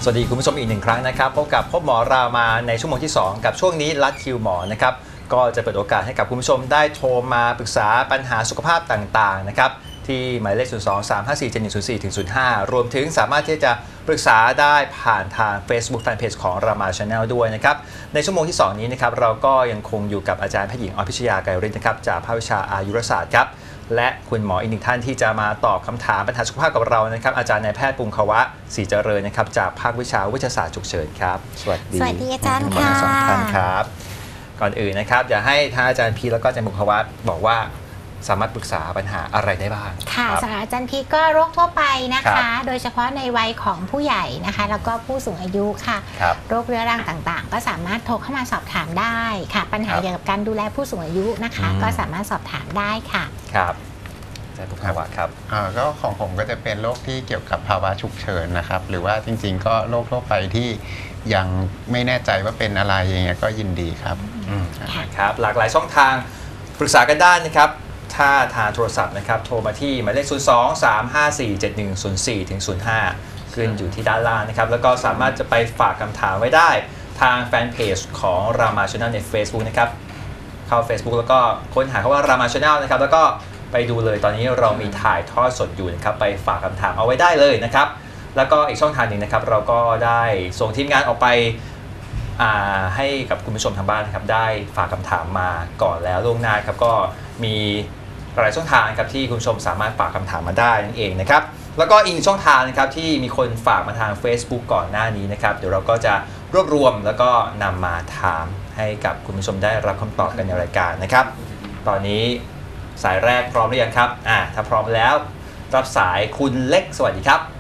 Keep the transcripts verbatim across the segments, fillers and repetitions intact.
วัสดีคุณผู้ชมอีกหนึ่งครั้งนะครับพบกับพบหมอรามาในชั่วโมงที่สองกับช่วงนี้ลัดคิวหมอนะครับก็จะเปิดโอกาสให้กับคุณผู้ชมได้โทรมาปรึกษาปัญหาสุขภาพต่างๆนะครับที่หมายเลขศูนย์ สอง สาม ห้า สี่ เจ็ด หนึ่ง ศูนย์ สี่ ถึง ศูนย์ ห้า รวมถึงสามารถที่จะปรึกษาได้ผ่านทาง Facebook Fanpage ของรามา Channel ด้วยนะครับในชั่วโมงที่สองนี้นะครับเราก็ยังคงอยู่กับอาจารย์แพทย์หญิงอภิชยาไกรฤทธิ์นะครับจากภาควิชาอายุรศาสตร์ครับและคุณหมออีกหนึ่งท่านที่จะมาตอบคำถามปัญหาสุขภาพกับเรานะครับอาจารย์นายแพทย์ปุงควะศรีเจริญนะครับจากภาควิชาวิทยาศาสตร์ฉุกเฉินครับสวัสดีสวัสดีอาจารย์ค่ะทั้งสองท่านครับก่อนอื่นนะครับอยากให้ทางอาจารย์พีแล้วก็อาจารย์ปุงควะบอกว่าสามารถปรึกษาปัญหาอะไรได้บ้างค่ะสำหรับอาจารย์พีก็โรคทั่วไปนะคะโดยเฉพาะในวัยของผู้ใหญ่นะคะแล้วก็ผู้สูงอายุค่ะโรคเรื้อรังต่างๆก็สามารถโทรเข้ามาสอบถามได้ค่ะปัญหาเกี่ยวกับการดูแลผู้สูงอายุนะคะก็สามารถสอบถามได้ค่ะครับอาจารย์ปุงควะครับอ่าก็ของผมก็จะเป็นโรคที่เกี่ยวกับภาวะฉุกเฉินนะครับหรือว่าจริงๆก็โรคทั่วไปที่ยังไม่แน่ใจว่าเป็นอะไรอย่างเงี้ยก็ยินดีครับครับหลากหลายช่องทางปรึกษากันได้นะครับถ้าทางโทรศัพท์นะครับโทรมาที่หมายเลขศูนย์ สอง สาม ห้า สี่ เจ็ด หนึ่ง ศูนย์ สี่ ถึง ศูนย์ ห้า ขึ้นอยู่ที่ด้านล่างนะครับแล้วก็สามารถจะไปฝากคำถามไว้ได้ทางแฟนเพจของรามา Channel ใน Facebook นะครับเข้า Facebook แล้วก็ค้นหาคำว่ารามา Channel นะครับแล้วก็ไปดูเลยตอนนี้เรามีถ่ายทอดสดอยู่นะครับไปฝากคำถามเอาไว้ได้เลยนะครับแล้วก็อีกช่องทางหนึ่งนะครับเราก็ได้ส่งทีมงานออกไปให้กับคุณผู้ชมทางบ้านนะครับได้ฝากคำถามมาก่อนแล้วล่วงหน้าครับก็มีหลายช่องทางครับที่คุณผู้ชมสามารถฝากคำถามมาได้นั่นเองนะครับแล้วก็อีกช่องทางนะครับที่มีคนฝากมาทาง Facebook ก่อนหน้านี้นะครับเดี๋ยวเราก็จะรวบรวมแล้วก็นำมาถามให้กับคุณผู้ชมได้รับคำตอบกันในรายการนะครับตอนนี้สายแรกพร้อมหรือยังครับอ่าถ้าพร้อมแล้วรับสายคุณเล็กสวัสดีครับ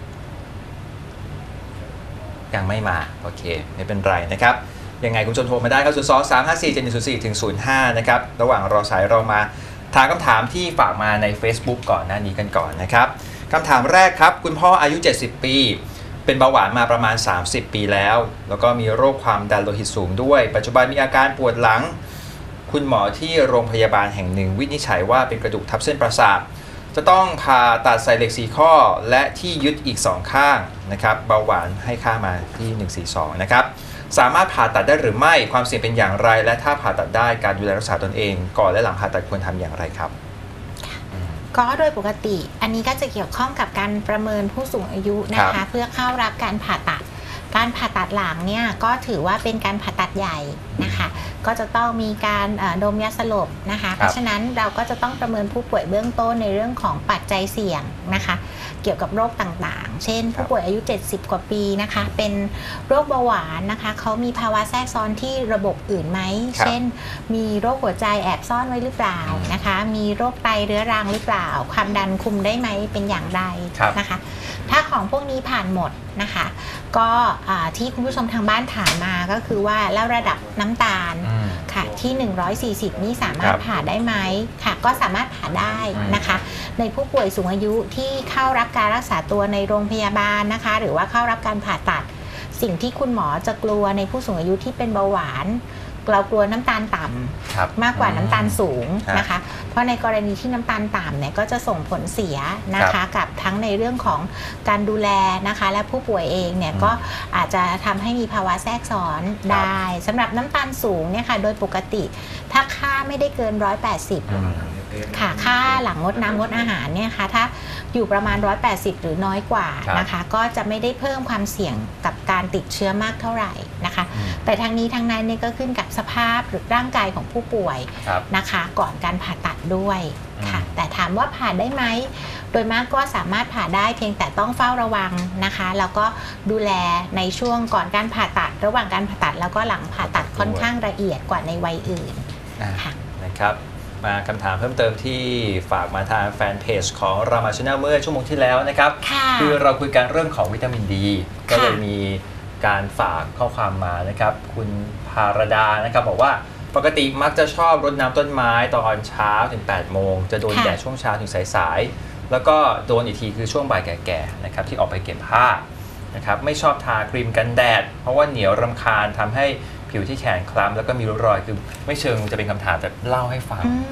ยังไม่มาโอเคไม่เป็นไรนะครับยังไงคุณผู้ชมโทรมาได้ครับศูนย์ สอง สาม ห้า สี่ เจ็ด หนึ่ง ศูนย์ สี่ ถึง ศูนย์ ห้า นะครับระหว่างรอสายเรามาถามคำถามที่ฝากมาใน Facebook ก่อนหน้านี้กันก่อนนะครับคำถามแรกครับคุณพ่ออายุเจ็ดสิบปีเป็นเบาหวานมาประมาณสามสิบปีแล้วแล้วก็มีโรคความดันโลหิตสูงด้วยปัจจุบันมีอาการปวดหลังคุณหมอที่โรงพยาบาลแห่งหนึ่งวินิจฉัยว่าเป็นกระดูกทับเส้นประสาทจะต้องผ่าตัดใส่เหล็กสี่ข้อและที่ยึดอีกสองข้างนะครับเบาหวานให้ค่ามาที่หนึ่งร้อยสี่สิบสองนะครับสามารถผ่าตัดได้หรือไม่ความเสี่ยงเป็นอย่างไรและถ้าผ่าตัดได้การดูแลรักษาตนเองก่อนและหลังผ่าตัดควรทำอย่างไรครับก็โดยปกติอันนี้ก็จะเกี่ยวข้องกับการประเมินผู้สูงอายุนะคะเพื่อเข้ารับการผ่าตัดการผ่าตัดหลังเนี่ยก็ถือว่าเป็นการผ่าตัดใหญ่นะคะก็จะต้องมีการดมยาสลบนะคะเพราะฉะนั้นเราก็จะต้องประเมินผู้ป่วยเบื้องต้นในเรื่องของปัจจัยเสี่ยงนะคะเกี่ยวกับโรคต่างๆเช่นผู้ป่วยอายุเจ็ดสิบกว่าปีนะคะเป็นโรคเบาหวานนะคะเขามีภาวะแทรกซ้อนที่ระบบอื่นไหมเช่นมีโรคหัวใจแอบซ่อนไว้หรือเปล่านะคะมีโรคไตเรื้อรังหรือเปล่าความดันคุมได้ไหมเป็นอย่างไรนะคะถ้าของพวกนี้ผ่านหมดนะคะก็ที่คุณผู้ชมทางบ้านถามมาก็คือว่าแล้วระดับน้ำตาลค่ะที่หนึ่งร้อยสี่สิบนี่สามารถผ่าได้ไหมค่ะก็สามารถผ่าได้นะคะในผู้ป่วยสูงอายุที่เข้ารับการรักษาตัวในโรงพยาบาลนะคะหรือว่าเข้ารับการผ่าตัดสิ่งที่คุณหมอจะกลัวในผู้สูงอายุที่เป็นเบาหวานเรากลัวน้ำตาลต่ำมากกว่าน้ำตาลสูงนะคะเพราะในกรณีที่น้ำตาลต่ำเนี่ยก็จะส่งผลเสียนะคะกับทั้งในเรื่องของการดูแลนะคะและผู้ป่วยเองเนี่ยก็อาจจะทำให้มีภาวะแทรกซ้อนได้สำหรับน้ำตาลสูงเนี่ยค่ะโดยปกติถ้าค่าไม่ได้เกินหนึ่งร้อยแปดสิบค่ะค่าหลังงดน้ำงดอาหารเนี่ยค่ะถ้าอยู่ประมาณหนึ่งร้อยแปดสิบหรือน้อยกว่านะคะก็จะไม่ได้เพิ่มความเสี่ยงกับการติดเชื้อมากเท่าไหร่นะคะแต่ทั้งนี้ทั้งนั้นเนี่ยก็ขึ้นกับสภาพหรือร่างกายของผู้ป่วยนะคะก่อนการผ่าตัดด้วยค่ะแต่ถามว่าผ่าได้ไหมโดยมากก็สามารถผ่าได้เพียงแต่ต้องเฝ้าระวังนะคะแล้วก็ดูแลในช่วงก่อนการผ่าตัดระหว่างการผ่าตัดแล้วก็หลังผ่าตัดค่อนข้างละเอียดกว่าในวัยอื่นค่ะนะครับมาคำถามเพิ่มเติมที่ฝากมาทางแฟนเพจของรามา Channel เมื่อชั่วโมงที่แล้วนะครับคือเราคุยกันเรื่องของวิตามินดีก็เลยมีการฝากข้อความมานะครับคุณภารดานะครับบอกว่าปกติมักจะชอบรดน้ำต้นไม้ตอนเช้าถึงแปดโมงจะโดนแดดช่วงเช้าถึงสายๆแล้วก็โดนอีกทีคือช่วงบ่ายแก่ๆนะครับที่ออกไปเก็บผ้านะครับไม่ชอบทาครีมกันแดดเพราะว่าเหนียวรำคาญทำให้ผิวที่แขนคล้ำแล้วก็มีริ้วรอยคือไม่เชิงจะเป็นคำถามแต่เล่าให้ฟัง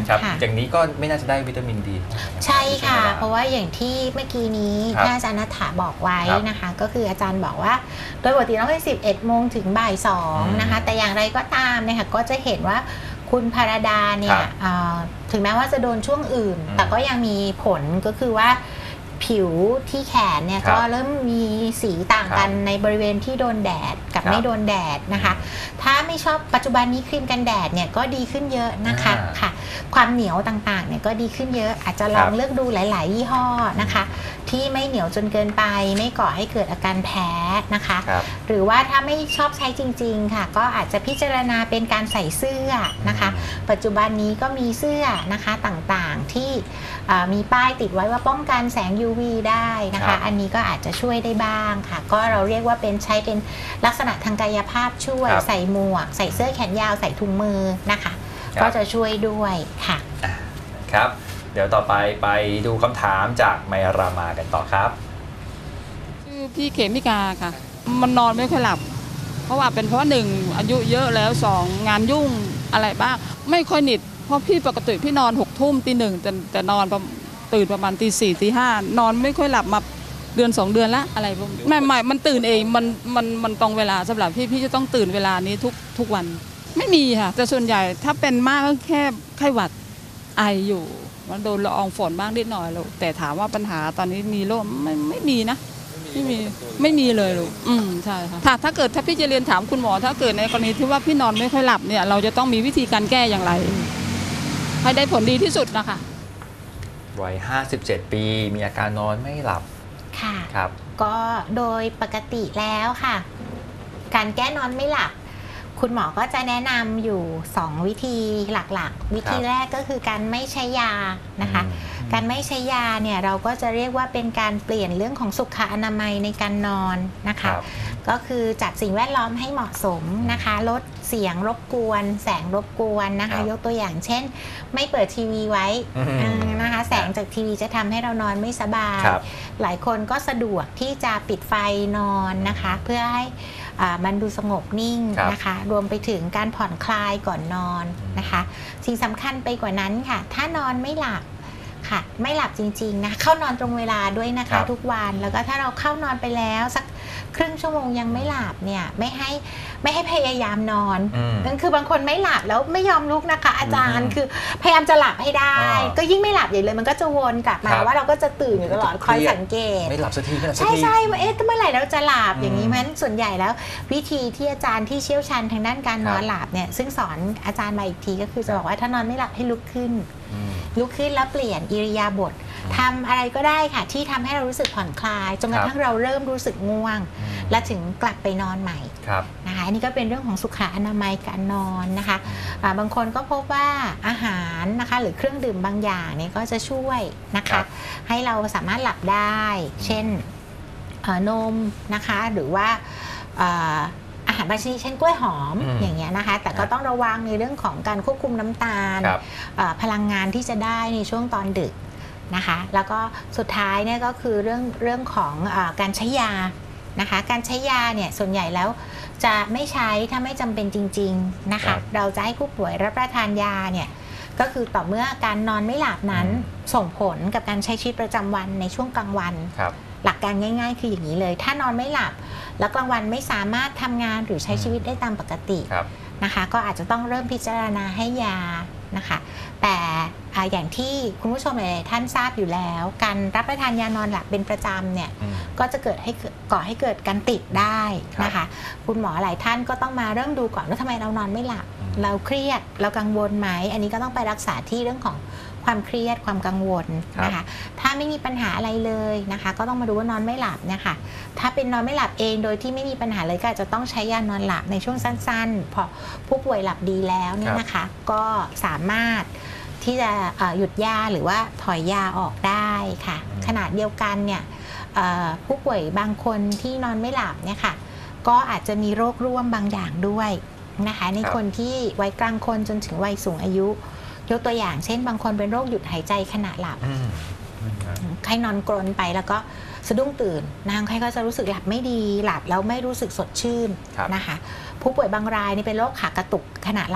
ครับค่ะอย่างนี้ก็ไม่น่าจะได้วิตามินดีใช่ค่ะไหมเพราะว่าอย่างที่เมื่อกี้นี้ครับท่านอาจารย์ณัฐฐาบอกไว้ครับนะคะ ก็คืออาจารย์บอกว่าโดยปกติต้องให้สิบเอ็ดโมงถึงบ่ายสองอืมนะคะ แต่อย่างไรก็ตามเนี่ยค่ะก็จะเห็นว่าคุณภารดาเนี่คยรับเอ่อถึงแม้ว่าจะโดนช่วงอื่นอืมแต่ก็ยังมีผลก็คือว่าผิวที่แขนเนี่ยครับก็เริ่มมีสีต่างกันครับในบริเวณที่โดนแดดกับครับไม่โดนแดดนะคะ ถ้าไม่ชอบปัจจุบันนี้ครีมกันแดดเนี่ยก็ดีขึ้นเยอะนะคะอ่าค่ะ ความเหนียวต่างๆเนี่ยก็ดีขึ้นเยอะ อาจจะลองครับเลือกดูหลาย ๆ ยี่ห้อนะคะ ที่ไม่เหนียวจนเกินไป ไม่ก่อให้เกิดอาการแพ้นะคะครับหรือว่าถ้าไม่ชอบใช้จริง ๆ ค่ะ ก็อาจจะพิจารณาเป็นการใส่เสื้อนะคะอืมปัจจุบันนี้ก็มีเสื้อนะคะต่างๆที่เอ่อมีป้ายติดไว้ว่าป้องกันแสง ยู วี ได้นะครัคะบอันนี้ก็อาจจะช่วยได้บ้างค่ะ ก็เราเรียกว่าเป็นใช้เป็นลักษณะทางกายภาพช่วยครับใส่หมวก ใส่เสื้อแขนยาวใส่ถุงมือนะคะครับก็จะช่วยด้วยค่ะครับ เดี๋ยวต่อไปไปดูคำถามจากไมรามากันต่อครับชื่อพี่เขมิกาค่ะ มันนอนไม่ค่อยหลับ เพราะว่าเป็นเพราะหนึ่งอายุเยอะแล้วสองงานยุ่งอะไรบ้างไม่ค่อยหนิดเพราะพี่ปกติพี่นอนหกทุ่มตีหนึ่งแต่แต่นอนประตื่นประมาณตีสี่ตีห้านอนไม่ค่อยหลับมาเดือนสองเดือนละอะไรประมาณไม่ไม่มันตื่นเองมันมันมันตรงเวลาสำหรับพี่พี่จะต้องตื่นเวลานี้ทุกทุกวัน ไม่มีค่ะแต่ส่วนใหญ่ถ้าเป็นมากก็แค่ไข้หวัดไออยู่มันโดนละอองฝนบ้างนิดหน่อยลูกแต่ถามว่าปัญหาตอนนี้มีโรคไม่ไม่มีนะ ไม่มีไม่มีเลยลูกอืมใช่ค่ะถ้าถ้าเกิดถ้าพี่จะเรียนถามคุณหมอถ้าเกิดในกรณีที่ว่าพี่นอนไม่ค่อยหลับเนี่ยเราจะต้องมีวิธีการแก้อย่างไร ให้ได้ผลดีที่สุดนะคะวัยห้าสิบเจ็ดปี มีอาการนอนไม่หลับค่ะครับก็โดยปกติแล้วค่ะ การแก้นอนไม่หลับ คุณหมอก็จะแนะนำอยู่สองวิธีหลักๆ วิธีแรกก็คือการไม่ใช้ยานะคะ การไม่ใช้ยาเนี่ยเราก็จะเรียกว่าเป็นการเปลี่ยนเรื่องของสุขอนามัยในการนอนนะครัคะบก็คือจัดสิ่งแวดล้อมให้เหมาะสมนะคะ ลดเสียงรบกวน แสงรบกวนนะครัคะบยกตัวอย่างเช่น ไม่เปิดทีวีไว้อืมเออนะคะ แสงจากทีวีจะทำให้เรานอนไม่สบายครับหลายคนก็สะดวกที่จะปิดไฟนอนนะคะ เพื่อให้อ่ามันดูสงบนิ่งครับนะคะ รวมไปถึงการผ่อนคลายก่อนนอนนะคะ สิ่งสำคัญไปกว่านั้นค่ะ ถ้านอนไม่หลับค่ะ ไม่หลับจริงๆนะเข้านอนตรงเวลาด้วยนะครัคะบทุกวันแล้วก็ถ้าเราเข้านอนไปแล้วสักครึ่งชั่วโมงยังไม่หลับเนี่ยไม่ให้ไม่ให้พยายามนอนอืมนั่นคือบางคนไม่หลับแล้วไม่ยอมลุกนะคะ อาจารย์อืมคือพยายามจะหลับให้ได้อ่าก็ยิ่งไม่หลับใหญ่เลยมันก็จะวนกลับมาครับว่าเราก็จะตื่นอยู่ตลอดคอยสังเกตไม่หลับสักทีไม่หลับสักใช่ทีใช่ว่าเอ๊ะเมื่อไหร่เราจะหลับอืมอย่างนี้มันส่วนใหญ่แล้ว วิธีที่อาจารย์ที่เชี่ยวชาญทางด้านการนอนครับหลับเนี่ยซึ่งสอนอาจารย์มาอีกทีก็คือจะบอกว่าถ้านอนไม่หลับให้ลุกขึ้นอืมลุกขึ้นแล้วเปลี่ยนอิริยาบถทำอะไรก็ได้ค่ะ ที่ทำให้เรารู้สึกผ่อนคลายจนกระทั่งเราเริ่มรู้สึกง่วงอืมและถึงกลับไปนอนใหม่ครับนะคะอันนี้ก็เป็นเรื่องของสุขอนามัยการนอนนะคะอ่าบางคนก็พบว่าอาหารนะคะหรือเครื่องดื่มบางอย่างเนี่ยก็จะช่วยนะครัคะบให้เราสามารถหลับได้ เช่นเอ่อนมนะคะหรือว่าเอ่ออาหารบางชนิดเช่นกล้วยหอมอืมอย่างเงี้ยนะคะแต่ก็ต้องระวังในเรื่องของการควบคุมน้ำตาลครับเอ่อพลังงานที่จะได้ในช่วงตอนดึกนะคะแล้วก็สุดท้ายเนี่ยก็คือเรื่องเรื่องของเออการใช้ยานะคะการใช้ยาเนี่ยส่วนใหญ่แล้วจะไม่ใช้ถ้าไม่จำเป็นจริงๆนะครัคะบเราจะให้ผู้ป่วยรับประทานยาเนี่ยก็คือต่อเมื่อการนอนไม่หลับนั้นอืมส่งผลกับการใช้ชีวิตประจำวันในช่วงกลางวันครับหลักการง่าย ๆ คืออย่างนี้เลย ถ้านอนไม่หลับ แล้วกลางวันไม่สามารถทำงานหรือใช้ชีวิตได้ตามปกติครับนะคะก็อาจจะต้องเริ่มพิจารณาให้ยานะคะแต่อ่าอย่างที่คุณผู้ชมหลายๆท่านทราบอยู่แล้ว การรับประทานยานอนหลับเป็นประจำเนี่ยอืมก็จะเกิดให้เกิดก่อให้เกิดการติดได้นะคะคุณหมอหลายท่านก็ต้องมาเริ่มดูก่อนว่าทำไมเรานอนไม่หลับอืมเราเครียดเรากังวลไหมอันนี้ก็ต้องไปรักษาที่เรื่องของความเครียดความกังวลนะคะถ้าไม่มีปัญหาอะไรเลยนะคะ ก็ต้องมาดูว่านอนไม่หลับเนี่ยค่ะถ้าเป็นนอนไม่หลับเองโดยที่ไม่มีปัญหาเลยก็อาจจะต้องใช้ยานอนหลับในช่วงสั้นๆพอผู้ป่วยหลับดีแล้วเนี่ยนะคะ ก็สามารถที่จะเอ่อหยุดยาหรือว่าถอยยาออกได้ค่ะอืมขณะเดียวกันเนี่ยเอ่อผู้ป่วยบางคนที่นอนไม่หลับเนี่ยค่ะก็อาจจะมีโรคร่วมบางอย่างด้วยนะคะในคนที่วัยกลางคนจนถึงวัยสูงอายุ ยกตัวอย่างเช่น บางคนเป็นโรคหยุดหายใจขณะหลับอืมใครนอนกรนไปแล้วก็สะดุ้งตื่นนางใครก็จะรู้สึกหลับไม่ดีหลับแล้วไม่รู้สึกสดชื่นครับนะคะ ผู้ป่วยบางรายนี่เป็นโรคขากระตุกขณะหลับ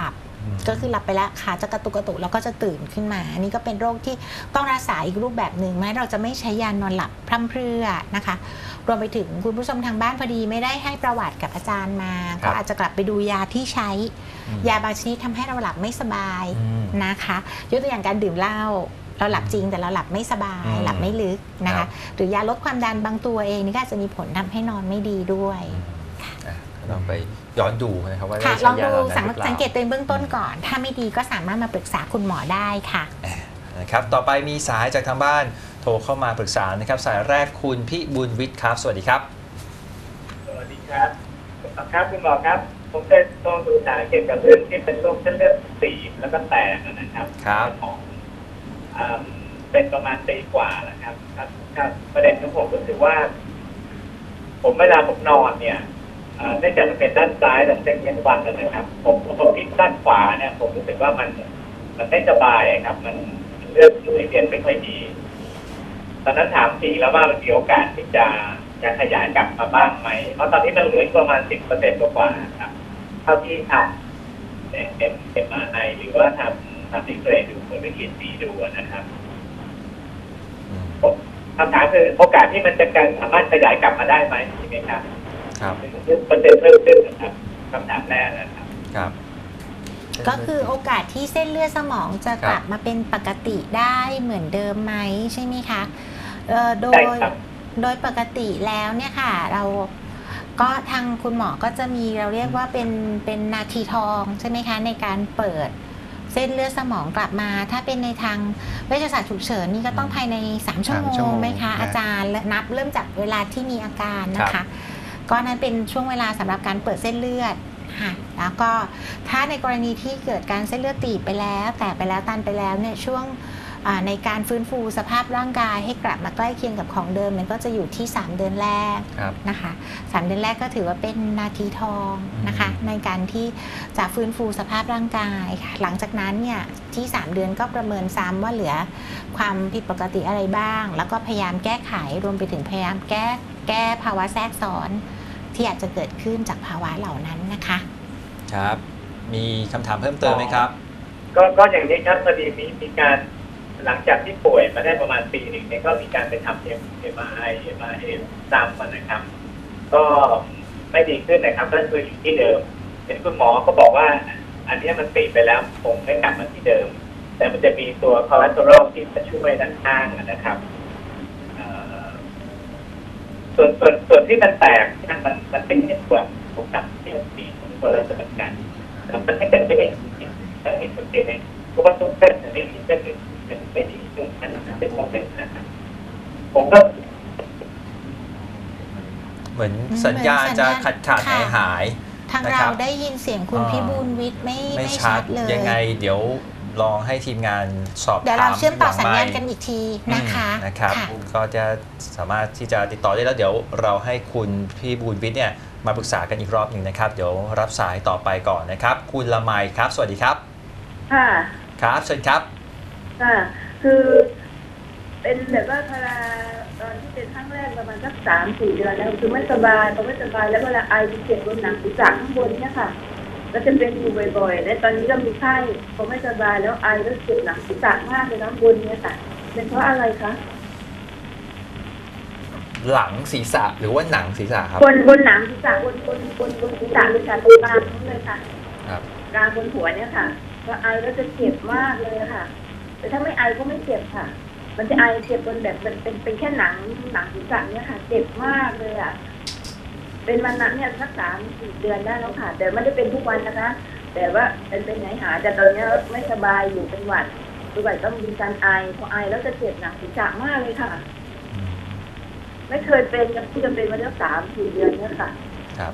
ก็คือหลับไปแล้วขาจะกระตุกกระตุกแล้วก็จะตื่นขึ้นมาอันนี้ก็เป็นโรคที่ต้องรักษาอีกรูปแบบหนึ่งแม้เราจะไม่ใช้ยานอนหลับพร่ำเพรื่อนะคะรวมไปถึงคุณผู้ชมทางบ้านพอดีไม่ได้ให้ประวัติกับอาจารย์มาก็อาจจะกลับไปดูยาที่ใช้ยาบางชนิดทำให้เราหลับไม่สบายนะคะยกตัวอย่างการดื่มเหล้าเราหลับจริงแต่เราหลับไม่สบายหลับไม่ลึกนะคะหรือยาลดความดันบางตัวเองนี่ก็อาจจะมีผลทำให้นอนไม่ดีด้วยลองไปย้อนดูนะครับว่าได้ลใช้องยาดูเหล่านั้นหรือเปล่าสังเกตตัวเองเบื้องต้นก่อนถ้าไม่ดีก็สามารถมาปรึกษาคุณหมอได้ค่ะนะครับต่อไปมีสายจากทางบ้านโทรเข้ามาปรึกษานะครับสายแรกคุณพี่บุญวิทย์ครับสวัสดีครับสวัสดีครับครับคุณหมอครับผมเป็นต้องปรึกษาเกี่ยวกับเรื่องที่เป็นโรคเส้นเลือดตีบแล้วก็แตกนะครับครับของเป็นประมาณปีกว่าแล้วครับครับประเด็นของผมก็คือว่าผมเวลาผมนอนเนี่ยเนื่องจากมันเป็นด้านซ้ายแต่เส้นเอ็นวันนะครับผมผมพลิกด้านขวาเนี่ยผมรู้สึกว่ามันมันไม่สบายครับมันเลือดไหลเวียนไม่ค่อยดีตอนนั้นถามทีแล้วว่ามันมีโอกาสที่จะจะขยายกลับมาบ้างไหมเพราะตอนนี้มันเหลือประมาณสิบเปอร์เซ็นต์กว่าครับเท่าที่ทำเอ็มเอ็มไอหรือว่าทำทำที่เคยดูคนไปคิดสีดูนะครับคำถามคือโอกาสที่มันจะการสามารถขยายกลับมาได้ไหมใช่ไหมครับครับเปอร์เซ็นต์เพิ่มขึ้นนะครับคำถามแรกนะครับครับก็คือโอกาสที่เส้นเลือดสมองจะกลับมาเป็นปกติได้เหมือนเดิมไหมใช่ไหมคะโดยโดยปกติแล้วเนี่ยค่ะเราก็ทางคุณหมอก็จะมีเราเรียกว่าเป็นเป็นนาทีทองใช่ไหมคะในการเปิดเส้นเลือดสมองกลับมาถ้าเป็นในทางเวชศาสตร์ฉุกเฉินนี่ก็ต้องภายในสามชั่วโมงไหมคะอาจารย์นับเริ่มจากเวลาที่มีอาการนะคะก็นั้นเป็นช่วงเวลาสำหรับการเปิดเส้นเลือดค่ะแล้วก็ถ้าในกรณีที่เกิดการเส้นเลือดตีบไปแล้วแตกไปแล้วตันไปแล้วเนี่ยช่วงในการฟื้นฟูสภาพร่างกายให้กลับมาใกล้เคียงกับของเดิมมันก็จะอยู่ที่สามเดือนแรกนะคะสามเดือนแรกก็ถือว่าเป็นนาทีทองนะคะในการที่จะฟื้นฟูสภาพร่างกายค่ะหลังจากนั้นเนี่ยที่สามเดือนก็ประเมินซ้ำว่าเหลือความผิดปกติอะไรบ้างแล้วก็พยายามแก้ไขรวมไปถึงพยายามแก้แก้ภาวะแทรกซ้อนที่อาจจะเกิดขึ้นจากภาวะเหล่านั้นนะคะครับมีคำถามเพิ่มเติมไหมครับก็ก็อย่างนี้ครับพอดีมีมีการหลังจากที่ป่วยมาได้ประมาณปีหนึ่งเนี่ยก็มีการไปทำเอ็มเอ็มไอเอ็มไอเอ็มตามมันนะครับก็ไม่ดีขึ้นนะครับก็คืออยู่ที่เดิมเป็นคุณหมอก็บอกว่าอันนี้มันติดไปแล้วคงไม่กลับมาที่เดิมแต่มันจะมีตัวคอเลสเตอรอลที่จะช่วยด้านข้างนะครับส่วนส่วนส่วนที่มันแตกมันมันเป็นเหตุผลของการที่มันมีคนละสมการมันไม่เป็นไม่เป็นไม่เป็นผลเสียเลยเพราะว่าทุกเส้นไม่มีเส้นหนึ่งเป็นไม่ดีตรงนั้นเป็นโมเดลนะครับผมก็เหมือนสัญญาณจะขาดขาดหายหายทางเราได้ยินเสียงคุณพี่บุญวิทย์ไม่ไม่ชัดเลยยังไงเดี๋ยวลองให้ทีมงานสอบถามเดี๋ยวเราเชื่อมต่อสัญญาณกันอีกทีนะคะนะครับก็จะสามารถที่จะติดต่อได้แล้วเดี๋ยวเราให้คุณพี่บุญวิทย์เนี่ยมาปรึกษากันอีกรอบหนึ่งนะครับเดี๋ยวรับสายต่อไปก่อนนะครับคุณละไมครับสวัสดีครับค่ะครับเชิญครับค่ะคือเป็นแบบว่าพอตอนที่เป็นครั้งแรกประมาณสักสามสี่เดือนแล้วคือไม่สบายพอไม่สบายแล้วเวลาไอจะเจ็บบนหนังศีรษะข้างบนเนี่ยค่ะก็จะเป็นอยู่บ่อยๆและตอนนี้ก็มีไข้พอไม่สบายแล้วไอแล้วเจ็บหนังศีรษะมากเลยข้างบนเนี่ยค่ะเป็นเพราะอะไรคะหลังศีรษะหรือว่าหนังศีรษะครับบนบนหนังศีรษะบนบนบนบนศีรษะเลยค่ะตรงกลางนั่นเลยค่ะครับกลางบนหัวเนี่ยค่ะพอไอแล้วจะเจ็บมากเลยค่ะแต่ถ้าไม่ไอก็ไม่เจ็บค่ะมันจะไอเจ็บบนแบบมันเป็นเป็นแค่หนังหนังศีรษะเนี่ยค่ะเจ็บมากเลยอ่ะเป็นมันนักเนี่ยสักสามสี่เดือนได้แล้วค่ะแต่ไม่ได้เป็นทุกวันนะคะแต่ว่าเป็นเป็นไหนหาแต่ตอนนี้ไม่สบายอยู่เป็นหวัดตัวใหญ่ต้องมีการไอพอไอแล้วจะเจ็บหนังศีรษะมากเลยค่ะไม่เคยเป็นยังที่จะเป็นมาแล้วสามสี่เดือนเนี่ยค่ะครับ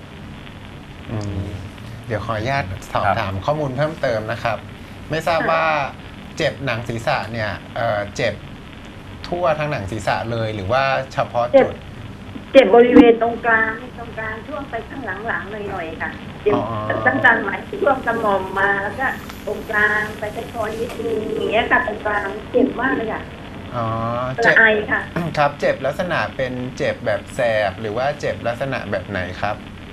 เดี๋ยวขออนุญาตสอบถามข้อมูลเพิ่มเติมนะครับไม่ทราบว่าเจ็บหนังศีรษะเนี่ยเอ่อเจ็บทั่วทั้งหนังศีรษะเลยหรือว่าเฉพาะจุดเจ็บบริเวณตรงกลางตรงกลางช่วงไปข้างหลังๆหน่อยๆค่ะเจ็บตั้งแต่หมายช่วงกระหม่อมมาแล้วก็ตรงกลางไปตะคอยนิดนึงอย่างเงี้ยค่ะตรงกลางเจ็บมากเลยค่ะอ๋อเจ็บไอค่ะครับเจ็บลักษณะเป็นเจ็บแบบแสบหรือว่าเจ็บลักษณะแบบไหนครับ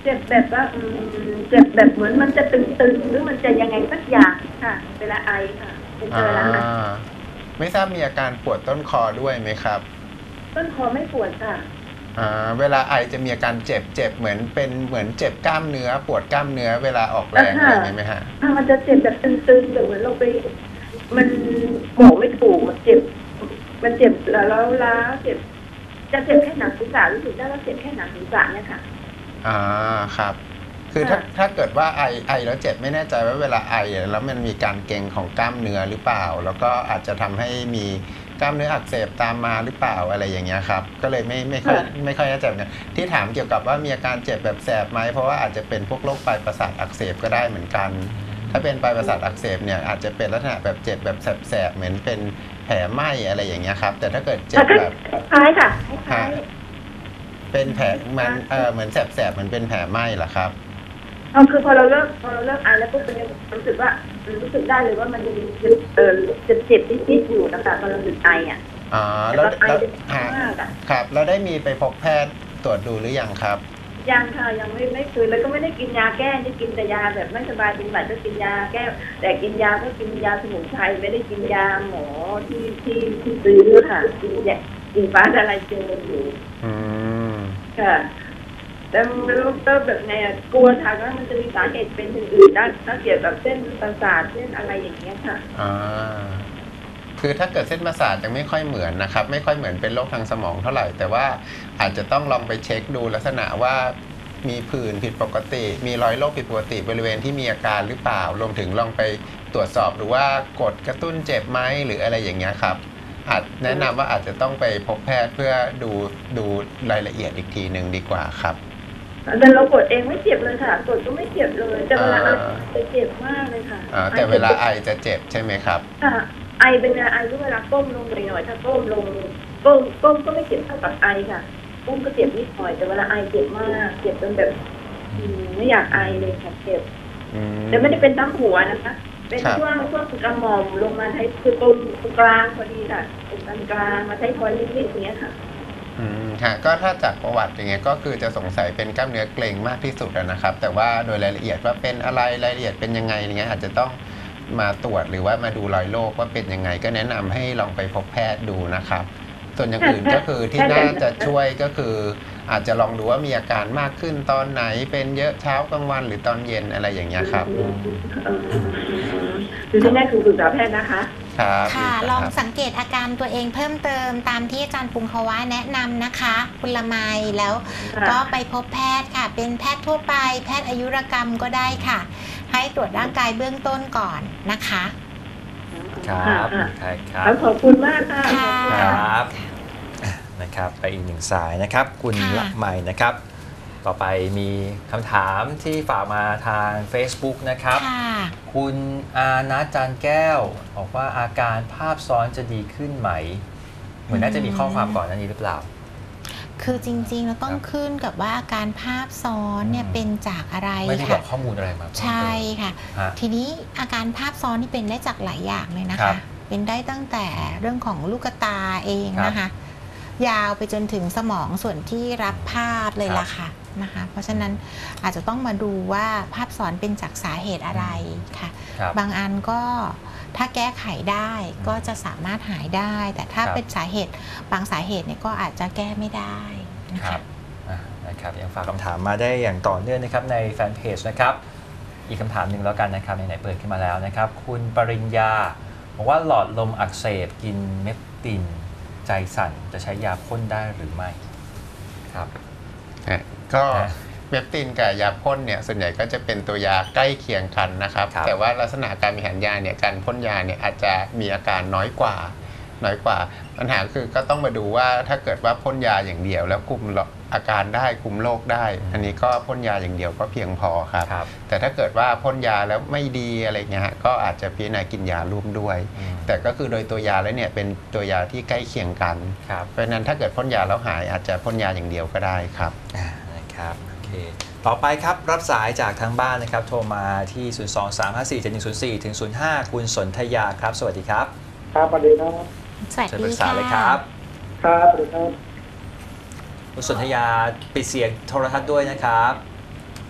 เจ็บแบบว่าอืมเจ็บแบบเหมือนมันจะตึงๆหรือมันจะยังไงสักอย่างค่ะ เวลาไอค่ะเป็นอ่าเวลาไอไม่ทราบมีอาการปวดต้นคอด้วยไหมครับต้นคอไม่ปวดค่ะอ่าเวลาไอจะมีอาการเจ็บเจ็บเหมือนเป็นเหมือนเจ็บกล้ามเนื้อปวดกล้ามเนื้อเวลาออกแรงอะไรอย่างนี้ไหมฮะอ่ามันจะเจ็บแบบตึงๆแบบเหมือนเราไป มันบอกไม่ถูกมันเจ็บ มันเจ็บแล้วแล้วล้าเจ็บ จะเจ็บแค่หนังศีรษะรู้สึกได้ว่าเจ็บแค่หนังศีรษะเนี่ยค่ะอ่าครับ คือถ้าค่ะถ้าเกิดว่าไอไอแล้วเจ็บไม่แน่ใจว่าเวลาไอแล้วมันมีการเกร็งของกล้ามเนื้อหรือเปล่า แล้วก็อาจจะทำให้มีกล้ามเนื้ออักเสบตามมาหรือเปล่าอะไรอย่างเงี้ยครับก็เลยไม่ไม่ค่อยไม่ค่อยแน่ใจเหมือนกันที่ถามเกี่ยวกับว่ามีอาการเจ็บแบบแสบไหมเพราะว่าอาจจะเป็นพวกโรคปลายประสาทอักเสบก็ได้เหมือนกัน ถ้าเป็นปลายประสาทอักเสบเนี่ยอาจจะเป็นลักษณะแบบเจ็บแบบแสบๆเหมือนเป็นแผลไหม้อะไรอย่างเงี้ยครับแต่ถ้าเกิดเจ็บแบบคล้ายค่ะคล้ายเป็นแผลมันเออเหมือนแสบๆเหมือนเป็นแผลไหม้เหรอครับเอาคือพอเราเลิกพอเราเลิกไอแล้วปุ๊บมันยังรู้สึกว่ารู้สึกได้เลยว่ามันยังเออจะเจ็บนิดๆอยู่นะคะพอเราหยุดไออ่ะอ๋อแล้วแต่แล้วไอจะฮะมากอ่ะครับแล้วได้มีไปพบแพทย์ตรวจดูหรือยังครับยังค่ะยังไม่ไม่เคยแล้วก็ไม่ได้กินยาแก้จะกินแต่ยาแบบไม่สบายเป็นหวัดก็กินยาแก้แต่กินยาก็กินยาสมุนไพรไม่ได้กินยาหมอที่ที่ที่ซื้อค่ะกินยากินฟ้าอะไรเจออยู่อืมค่ะแต่ไม่รู้เติมแบบไงอ่ะกลัวทางว่ามันจะมีสาเหตุเป็นอย่างอื่นได้ถ้าเกี่ยวกับเส้นประสาทเส้นอะไรอย่างเงี้ยค่ะอ่าคือถ้าเกิดเส้นประสาทยังไม่ค่อยเหมือนนะครับไม่ค่อยเหมือนเป็นโรคทางสมองเท่าไหร่แต่ว่าอาจจะต้องลองไปเช็คดูลักษณะว่ามีผื่นผิดปกติ มีรอยโรคผิดปกติบริเวณที่มีอาการหรือเปล่ารวมถึงลองไปตรวจสอบหรือว่ากดกระตุ้นเจ็บไหมหรืออะไรอย่างเงี้ยครับอาจแนะนำว่าอาจจะต้องไปพบแพทย์เพื่อดูดูรายละเอียดอีกทีหนึ่งดีกว่าครับแต่เรากดเองไม่เจ็บเลยค่ะกดก็ไม่เจ็บเลยแต่เวลาไอจะเจ็บมากเลยค่ะอ่าแต่เวลาไอจะเจ็บใช่ไหมครับค่ะไอเป็นเวลาไอหรือเวลาก้มลงไปหน่อยถ้าก้มลงก้มก้มก็ไม่เจ็บเท่ากับไอค่ะก้มก็เจ็บนิดหน่อยแต่เวลาไอเจ็บมากเจ็บจนแบบอืมไม่อยากไอเลยค่ะเจ็บอืมแต่ไม่ได้เป็นทั้งหัวนะคะ เป็นครับช่วงช่วงกระหม่อมลงมาไทยคือตรงตรงกลางพอดีค่ะตรงกลางกลางมาไทยทอยนิดๆอย่างเงี้ยค่ะอืมฮะก็ถ้าจากประวัติอย่างเงี้ยก็คือจะสงสัยเป็นกล้ามเนื้อเกร็งมากที่สุดอะนะครับ แต่ว่าโดยรายละเอียดว่าเป็นอะไรรายละเอียดเป็นยังไงอย่างเงี้ยอาจจะต้องมาตรวจหรือว่ามาดูรอยโรคว่าเป็นยังไง ก็แนะนำให้ลองไปพบแพทย์ดูนะครับ ส่วนอย่างอื่นก็คือที่น่าจะช่วยก็คือ อาจจะลองดูว่ามีอาการมากขึ้นตอนไหนเป็นเยอะเช้ากลางวันหรือตอนเย็นอะไรอย่างเงี้ยครับเออคือที่แน่คือปรึกษาแพทย์นะคะครับค่ะดีลองครับสังเกตอาการตัวเองเพิ่มเติมตามที่อาจารย์ปุงคาวะแนะนำนะคะคุณละไมแล้วค่ะก็ไปพบแพทย์ค่ะ เป็นแพทย์ทั่วไป แพทย์อายุรกรรมก็ได้ค่ะ ให้ตรวจร่างกายเบื้องต้นก่อนนะคะครับใช่ครัแล้บวขอบคุณมากค่ะค่ะครับนะครับไปอีกหนึ่งสายนะครับ คุณค่ะละไมนะครับ ต่อไปมีคำถามที่ฝากมาทาง Facebook นะครับค่ะคุณอานัทจันแก้ว บอกว่าอาการภาพซ้อนจะดีขึ้นไหม เหมือนน่าจะมีข้อความก่อนหน้านี้หรือเปล่าคือจริงๆเราต้องครับขึ้นกับว่าอาการภาพซ้อนเนี่ยอืมเป็นจากอะไรไม่ได้บอค่ะกข้อมูลอะไรมาเพิ่มเติมใช่ค่ะฮะทีนี้อาการภาพซ้อนนี่เป็นได้จากหลายอย่างเลยนะครัคะบเป็นได้ตั้งแต่เรื่องของลูกตาเองครับนะคะ ยาวไปจนถึงสมองส่วนที่รับภาพเลยครับล่ะค่ะนะคะ เพราะฉะนั้นอาจจะต้องมาดูว่าภาพซ้อนเป็นจากสาเหตุอะไรค่ะครับบางอันก็ถ้าแก้ไขได้ก็จะสามารถหายได้ แต่ถ้าครับเป็นสาเหตุบางสาเหตุเนี่ยก็อาจจะแก้ไม่ได้นะครัคะบอ่ะนะครับยังฝากคำถามมาได้อย่างต่อเนื่องนะครับในแฟนเพจนะครับ อีกคำถามหนึ่งแล้วกันนะครับไหนๆเปิดขึ้นมาแล้วนะครับ คุณปริญญาบอกว่าหลอดลมอักเสบกินเมปติน ใจสั่นจะใช้ยาพ่นได้หรือไม่ครับฮะก็ฮะเปปตินกับยาพ่นเนี่ยส่วนใหญ่ก็จะเป็นตัวยาใกล้เคียงกันนะครับครับแต่ว่าลักษณะการบริหารยาเนี่ยการพ่นยาเนี่ยอาจจะมีอาการน้อยกว่าน้อยกว่าปัญหาคือก็ต้องมาดูว่าถ้าเกิดว่าพ่นยาอย่างเดียว แล้วคุมอาการได้คุมโรคได้ อันนี้ก็พ่นยาอย่างเดียวก็เพียงพอครับครับแต่ถ้าเกิดว่าพ่นยาแล้วไม่ดีอะไรเงี้ยฮะก็อาจจะพิจารณากินยาร่วมด้วยอืมแต่ก็คือโดยตัวยาแล้วเนี่ยเป็นตัวยาที่ใกล้เคียงกันครับเพราะฉะนั้นถ้าเกิดพ่นยาแล้วหายอาจจะพ่นยาอย่างเดียวก็ได้ครับอ่านะครับโอเคต่อไปครับรับสายจากทางบ้านนะครับ โทรมาที่ ศูนย์ สอง สาม ห้า สี่ เจ็ด หนึ่ง ศูนย์ สี่ ถึง ศูนย์ ห้า คุณสนธยาครับ สวัสดีครับครับสวัสดีครับสวัสเชิญปดีรึกษาค่ะเลยครับครับสวัสดีครับคุณสนธยาปิดเสียงโทรทัศน์ด้วยนะครับ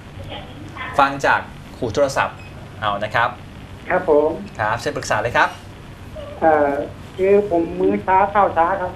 ฟังจากหูโทรศัพท์เอานะครับครับผมครับเชิญปรึกษาเลยครับเอ่อคือผมมื้อเช้าข้าวช้าครับ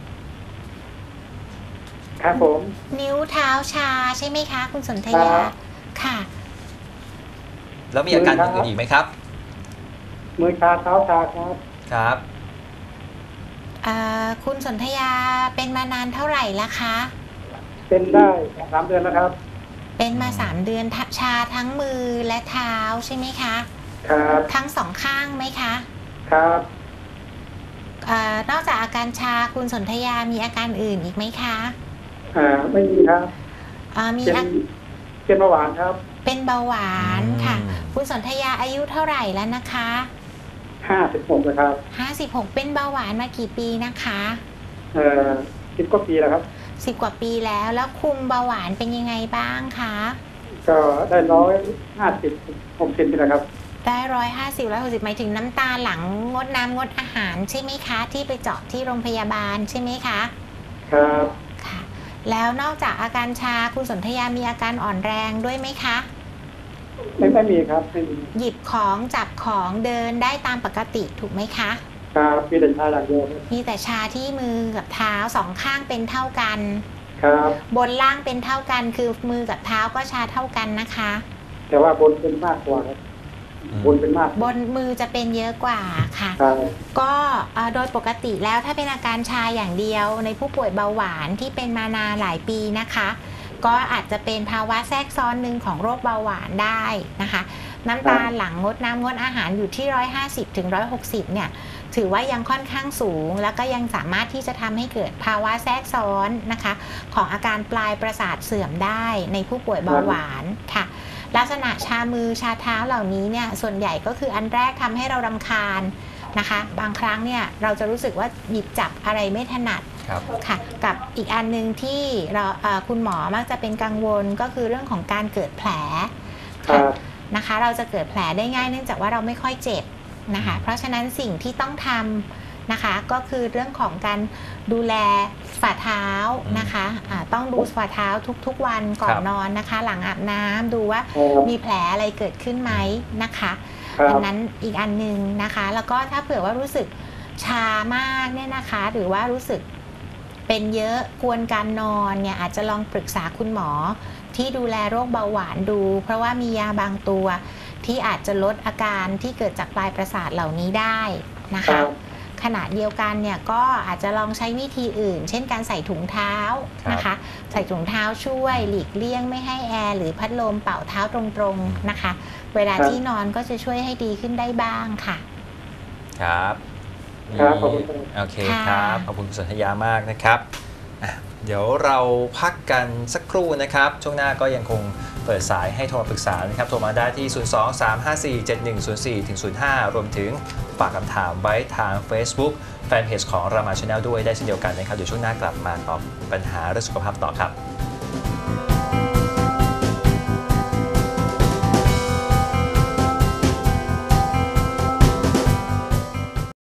ครับผมนิ้วเท้าชาใช่ไหมคะ คุณสนธคยารับค่ะแล้วมีอาการอื่นๆอีกไหมครับมื้อเช้าเท้าชาครับครับเอ่อคุณสนธยาเป็นมานานเท่าไหร่ละคะเป็นได้สามเดือนแล้วครับเป็นมาสามเดือนทะชาทั้งมือและเท้าใช่ไหมคะครับทั้งสองข้างไหมคะครับเอ่อนอกจากอาการชาคุณสนธยามีอาการอื่นอีกไหมคะอ่าไม่มีครับเอ่อมีเป็นอาเป็นเบาหวานครับเป็นเบาหวานค่ะอืมคุณสนธยาอายุเท่าไหร่แล้วนะคะห้าสิบหกนะครับห้าสิบหกเป็นเบาหวานมากี่ปีนะคะเอ่อสิบกว่าปีแล้วครับสิบกว่าปีแล้วแล้วคุมเบาหวานเป็นยังไงบ้างคะก็ได้ร้อยห้าสิบหกสิบนี่แหละครับได้ร้อยห้าสิบร้อยหกสิบหมายถึงน้ำตาหลังงดน้ำงดอาหารใช่ไหมคะ ที่ไปเจาะที่โรงพยาบาลใช่ไหมคะครับค่ะ แล้วนอกจากอาการชาคุณสนธยามีอาการอ่อนแรงด้วยไหมคะไม่ไม่มีครับไม่มีหยิบของจับของเดินได้ตามปกติถูกไหมคะครับมีแต่ชาอย่างเดียวครับมีแต่ชาที่มือกับเท้าสองข้างเป็นเท่ากันครับบนล่างเป็นเท่ากันคือมือกับเท้าก็ชาเท่ากันนะคะแต่ว่าบนเป็นมากกว่าครับ บนเป็นมากบนมือจะเป็นเยอะกว่าค่ะครับก็เอ่อโดยปกติแล้วถ้าเป็นอาการชาอย่างเดียวในผู้ป่วยเบาหวานที่เป็นมานานหลายปีนะคะ ก็อาจจะเป็นภาวะแทรกซ้อนหนึ่งของโรคเบาหวานได้นะคะ น้ำตาลหลังงดน้ำงดอาหารอยู่ที่ หนึ่งร้อยห้าสิบถึงหนึ่งร้อยหกสิบ เนี่ยถือว่ายังค่อนข้างสูง แล้วก็ยังสามารถที่จะทำให้เกิดภาวะแทรกซ้อนนะคะของอาการปลายประสาทเสื่อมได้ในผู้ป่วยเบาหวานค่ะ ลักษณะชามือชาเท้าเหล่านี้เนี่ยส่วนใหญ่ก็คืออันแรกทำให้เรารำคาญนะคะ บางครั้งเนี่ยเราจะรู้สึกว่าหยิบจับอะไรไม่ถนัดครับค่ะกับอีกอันหนึ่งที่เราเอ่อคุณหมอมักจะเป็นกังวลก็คือเรื่องของการเกิดแผลครัค่ะบนะคะ เราจะเกิดแผลได้ง่ายเนื่องจากว่าเราไม่ค่อยเจ็บนะคะ เพราะฉะนั้นสิ่งที่ต้องทำนะคะก็คือเรื่องของการดูแลฝ่าเท้านะคะะต้องดูฝ่าเท้าทุกๆวันก่อนนอนนะคะ หลังอาบน้ำดูว่าครับมีแผลอะไรเกิดขึ้นไหมนะคะครับอันนั้นอีกอันหนึ่งนะคะ แล้วก็ถ้าเผื่อว่ารู้สึกชามากเนี่ยนะคะ หรือว่ารู้สึกเป็นเยอะกวนการนอนเนี่ยอาจจะลองปรึกษาคุณหมอที่ดูแลโรคเบาหวานดู เพราะว่ามียาบางตัวที่อาจจะลดอาการที่เกิดจากปลายประสาทเหล่านี้ได้นะครัคะบขณะเดียวกันเนี่ยก็อาจจะลองใช้วิธีอื่น เช่นการใส่ถุงเท้านะคะ ใส่ถุงเท้าช่วยหลีกเลี่ยงไม่ให้แอร์หรือพัดลมเป่าเท้าตรงๆนะคะ เวลาครับที่นอนก็จะช่วยให้ดีขึ้นได้บ้างค่ะครับครับขอบคุณครับโอเคค่ะครับขอบคุณคุณสนธยามากนะครับอ่ะเดี๋ยวเราพักกันสักครู่นะครับ ช่วงหน้าก็ยังคงเปิดสายให้โทรมาปรึกษานะครับ โทรมาได้ที่ ศูนย์ สอง สาม ห้า สี่ เจ็ด หนึ่ง ศูนย์ สี่ ถึง ศูนย์ ห้า รวมถึงฝากคำถามไว้ทาง Facebook แฟนเพจของรามาชาแนลด้วยได้เช่นเดียวกันนะครับ เดี๋ยวช่วงหน้ากลับมาตอบปัญหาเรื่องสุขภาพต่อครับ